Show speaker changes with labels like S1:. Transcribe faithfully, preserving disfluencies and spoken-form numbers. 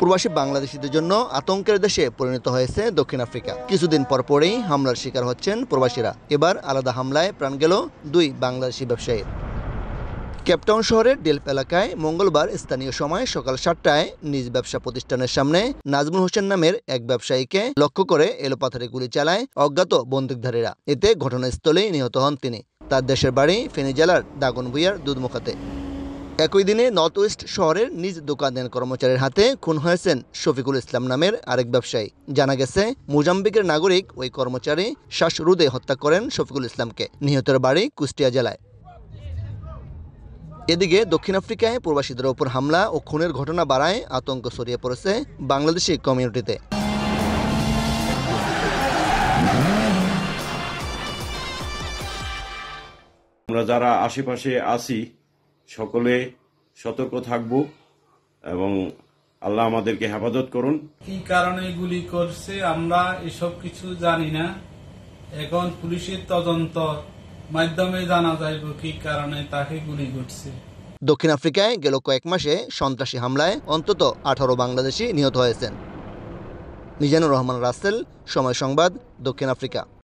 S1: প্রবাসী বাংলাদেশিদের জন্য আতঙ্কের দেশে পরিণত হয়েছে দক্ষিণ আফ্রিকা। কিছুদিন পরপরই হামলার শিকার হচ্ছেন প্রবাসীরা। এবার আলাদা হামলায় প্রাণ গেল দুই বাংলাদেশি ব্যবসায়ীর। কেপটাউন শহরের ডেলপ এলাকায় মঙ্গলবার স্থানীয় সময় সকাল সাতটায় নিজ ব্যবসা প্রতিষ্ঠানের সামনে নাজমুল হোসেন নামের এক ব্যবসায়ীকে লক্ষ্য করে এলোপাথারি গুলি চালায় অজ্ঞাত বন্দুকধারীরা। এতে ঘটনাস্থলেই নিহত হন তিনি। তার দেশের বাড়ি ফেনী জেলার দাগনভূঞার দুধমুখাতে। একই দিনে নর্থ ওয়েস্ট শহরের নিজ দোকানের কর্মচারীর হাতে খুন হয়েছেন শফিকুল ইসলাম নামের আরেক ব্যবসায়ী। জানা গেছে, মোজাম্বিকের নাগরিক ওই কর্মচারী শ্বাসরোধে হত্যা করেন শফিকুল ইসলামকে। নিহতের বাড়ি কুষ্টিয়া জেলায়। এদিকে দক্ষিণ আফ্রিকায় প্রবাসীদের ওপর হামলা ও খুনের ঘটনা বাড়ায় আতঙ্ক ছড়িয়ে পড়েছে বাংলাদেশি কমিউনিটিতে।
S2: আমরা যারা আশেপাশে আছি সকলে সতর্ক থাকব এবং আল্লাহ আমাদেরকে হেফাজত করুন।
S3: কি কারণে গুলি করছে আমরা এসব কিছু জানি না। এখন পুলিশের তদন্ত মাধ্যমে জানা যাইব কি কারণে তাকে গুলি করছে।
S1: দক্ষিণ আফ্রিকায় গেল কয়েক মাসে সন্ত্রাসী হামলায় অন্তত আঠারো বাংলাদেশি নিহত হয়েছেন। মিজানুর রহমান রাসেল, সময় সংবাদ, দক্ষিণ আফ্রিকা।